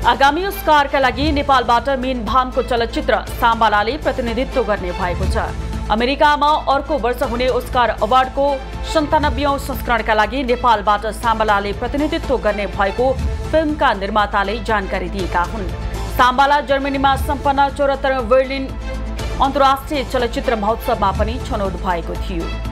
आगामी अस्कारका लागि नेपालबाट मीन भामको चलचित्र साम्बालाले प्रतिनिधित्व गर्ने भएको छ। अमेरिकामा अर्को वर्ष हुने अस्कार अवार्डको 97औं संस्करणका लागि नेपालबाट साम्बालाले प्रतिनिधित्व गर्ने भएको फिल्मका निर्माताले जानकारी दिएका हुन्। साम्बाला जर्मनीमा सम्पन्न 74औं बर्लिन अन्तर्राष्ट्रिय चलचित्र महोत्सवमा पनि छनौट भएको थियो।